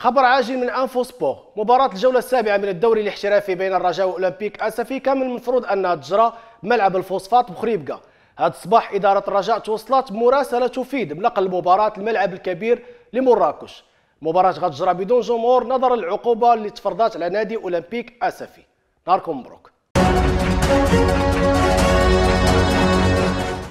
خبر عاجل من انفو سبور. مباراة الجولة السابعة من الدوري الاحترافي بين الرجاء واولمبيك اسفي كان من المفروض انها تجرى بملعب الفوسفات بخريبكا. هذا الصباح إدارة الرجاء توصلت مراسلة تفيد بنقل المباراة للملعب الكبير لمراكش. المباراة غتجرى بدون جمهور نظرا للعقوبة اللي تفرضات على نادي اولمبيك اسفي. نهاركم مبروك.